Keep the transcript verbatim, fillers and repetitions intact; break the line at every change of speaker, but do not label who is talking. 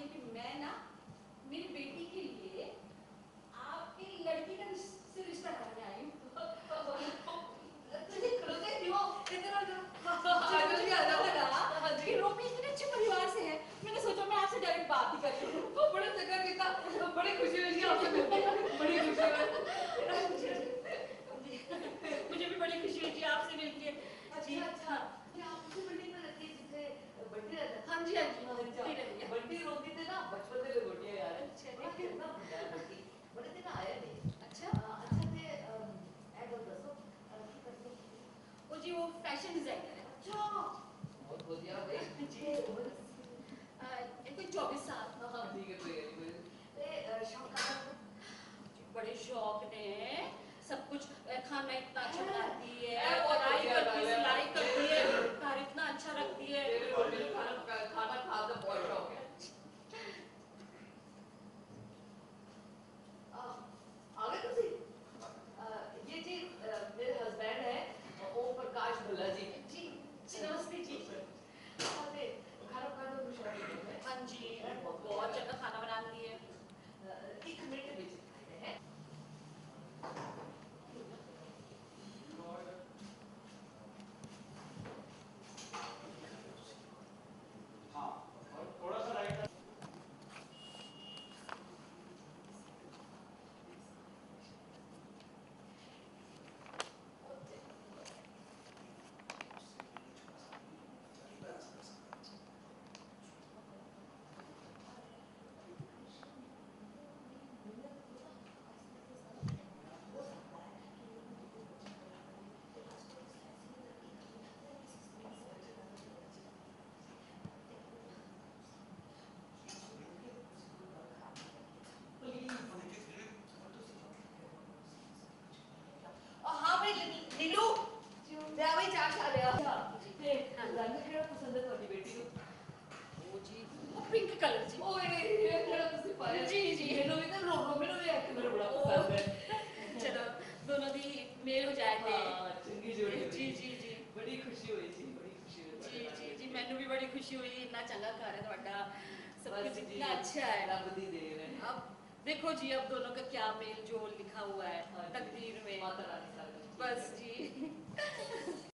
कि मैं ना मेरी बेटी के लिए आपकी लड़की का से रिश्ता करने आई हूँ। रोमी इतने अच्छे परिवार से है, मैंने सोचा मैं आपसे डायरेक्ट बात ही कर लूँ।
बड़े जगह की था, बड़ी खुशी हुई आपसे मिलके, बड़ी खुशी हुई।
मुझे भी बड़ी खुशी हुई जी आपसे मिलके।
अच्छा अच्छा, ये आपसे बिल्डिंग में रहती है जिससे बंटी रहता है?
हाँ जी हाँ जी,
बंटी रोती थे ना बचपन से रोटियां यार।
अच्छा
बड़ा कितना बुढ़ा बंटी, बड़े दिन आया नहीं।
अच्छा
अच्छा ते ऐड और दसो की करते हैं?
वो जी वो फैशन डिजाइनर है।
अच्छा बहुत बढ़िया भाई जी। उम्र
ये कोई चौबीस साल।
हाँ ठीक है कोई नहीं। ते शौक का
बड़े शौक ने सब कुछ, खाना इतना अच्छा बनाती है,
बहुत
पढ़ाई
बढ़िया
करती है,
बात है।
सिलाई करती है, घर इतना अच्छा रखती है।
मेरे मम्मी को खाना खाना खाने का बहुत शौक है। आगे तुसी ये जी मेरे हस्बैंड है ओम प्रकाश भल्ला जी।
जी नमस्ते जी।
खाते खाना खाने में शौक है।
हाँ जी बहुत ज्यादा खाना बनाती है।
एक मिनट में खाते हैं।
हाँ और थोड़ा सा राइट।
हाँ भाई नीलू मैं भाई चार खा लिया। ते रंग केड़ा पसंद है तुम्हारी बेटी को?
वो जी वो पिंक कलर जी।
ओए ये केड़ा तुसी पाया?
जी जी
मेनू भी तो रोको मेनू भी एक कलर बड़ा पसंद है।
चलो दोनों दी मेल हो जाए थे।
हाँ चंगी जोड़ी
जी जी जी
बड़ी खुशी हुई जी, बड़ी खुशी हुई।
जी जी जी मैनू भी बड़ी खुशी हुई, इतना चंगा घर है ਤੁਹਾਡਾ, सब
बस
कुछ
जी,
इतना अच्छा है।
रब दी देन है।
अब देखो जी अब दोनों का क्या मेल जोल लिखा हुआ है
हाँ जी,
तकदीर में।
माता रानी